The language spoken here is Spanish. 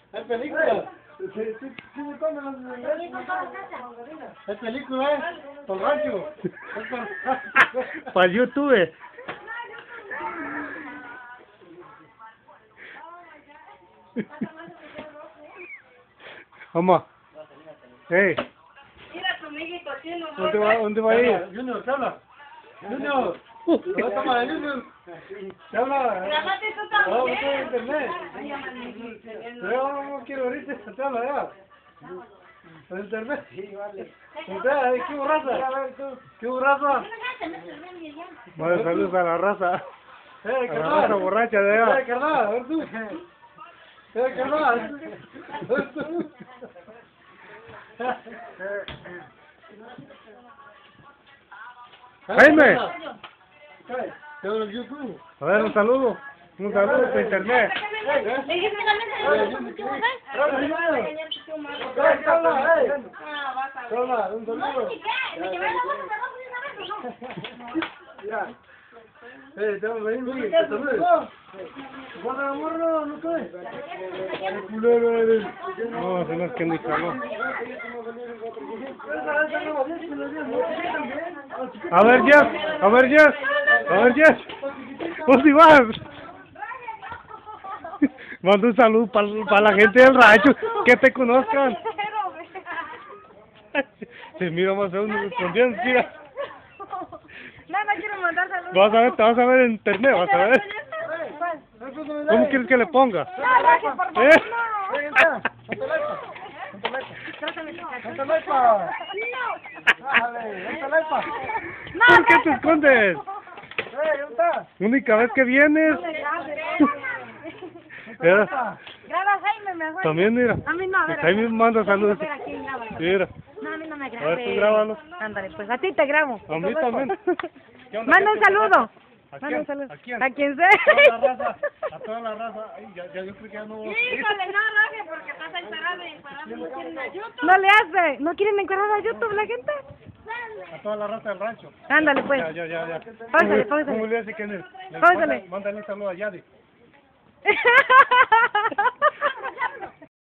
Es película. Es película, Por rancho. Para YouTube. Vamos. Hey. Mira tu amiguito chino. ¿Dónde va a ir? Junior, ¿qué habla? Junior. Toma, Junior. ¿Qué habla? Grabate tú No, también. usted en internet. Ay, amiguito. Yo no quiero ahorita, te habla ya. ¿En internet? Sí, vale. ¿Usted? ¿Qué borraza? ¿Qué borraza? Bueno, saludos a la raza. A la carnal. raza borracha de allá. Carnal, a ver tú. Carnal. Jaime. Te hablo en YouTube. A ver, un saludo. Un saludo por internet. Hola, un saludo. Mira. Te vamos a venir, Miguel, te saludo. ¿Guarda el morro, no cae? El culero eres. No, se nos queda muy calor. A ver, Jeff. A ver, Jeff. A ver, Jeff. ¿Vos si vas? Manda un saludo para la gente del rancho, que te conozcan. Se mira más a uno escondiendo, mira. No quiero mandar saludos. Vas a ver, te vas a ver en internet, vas a ver. ¿Cómo quieres que le ponga? No, gracias, por favor, ¿Eh? ¿Por qué te escondes? Única vez que vienes. Mira, Graba Jaime mejor. también mira. A mí no, a ver. Jaime manda saludos. Espera, ¿quién graba? Mira, No, a mí no me a grabes. ver, tú grábalo. Ándale, pues a ti te grabo. A mí también. ¿Qué onda, Manda un gente? saludo. ¿A Manda quién? un saludo. ¿A quién? A quien sea. A toda la raza. A toda la raza. Ay, ya yo creo que ya no. Híjole, no, Roge, porque estás encerrado y no quieren a YouTube. No le hace. ¿No quieren encargar a YouTube la gente? A toda la raza del rancho. Ándale, pues. Ya. Póngale, ¿Cómo póngale. le hace que le Póngale. mándale un saludo a Yadi?